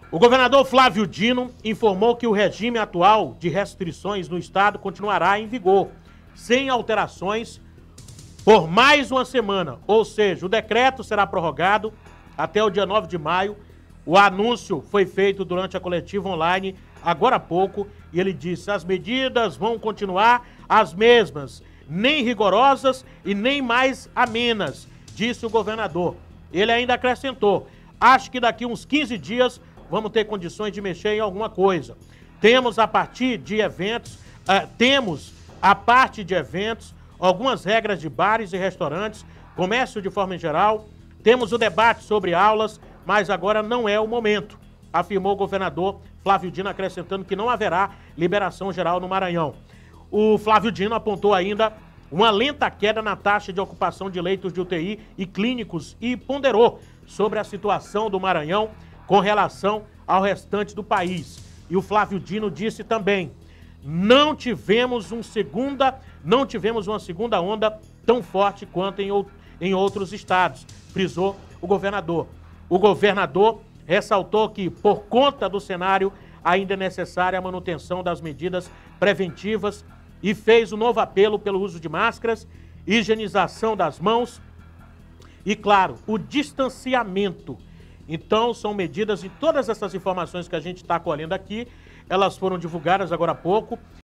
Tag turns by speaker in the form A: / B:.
A: O governador Flávio Dino informou que o regime atual de restrições no estado continuará em vigor, sem alterações, por mais uma semana. Ou seja, o decreto será prorrogado até o dia 9 de maio. O anúncio foi feito durante a coletiva online agora há pouco e ele disse: as medidas vão continuar as mesmas, nem rigorosas e nem mais amenas, disse o governador. Ele ainda acrescentou: acho que daqui uns 15 dias vamos ter condições de mexer em alguma coisa. Temos a parte de eventos, algumas regras de bares e restaurantes, comércio de forma em geral. Temos o debate sobre aulas, mas agora não é o momento, afirmou o governador Flávio Dino, acrescentando que não haverá liberação geral no Maranhão. O Flávio Dino apontou ainda uma lenta queda na taxa de ocupação de leitos de UTI e clínicos e ponderou sobre a situação do Maranhão com relação ao restante do país. E o Flávio Dino disse também: não tivemos uma segunda onda tão forte quanto em outros estados, frisou o governador. O governador ressaltou que, por conta do cenário, ainda é necessária a manutenção das medidas preventivas e fez um novo apelo pelo uso de máscaras, higienização das mãos e, claro, o distanciamento. Então, são medidas, e todas essas informações que a gente está colhendo aqui, elas foram divulgadas agora há pouco.